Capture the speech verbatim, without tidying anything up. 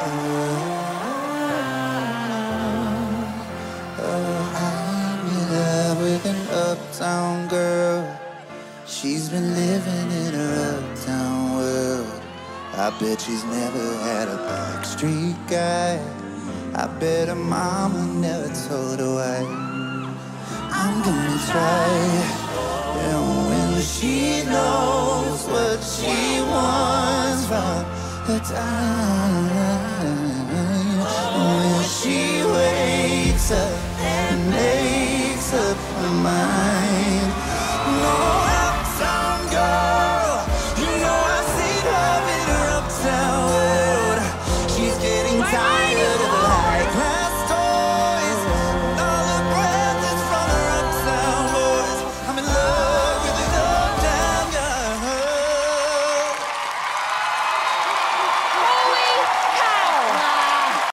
I'm in love with an uptown girl. She's been living in her uptown world. I bet she's never had a backstreet guy. I bet her mama never told her why. I'm gonna try, and when she knows what she wants from the time, when she wakes up and makes up her mind.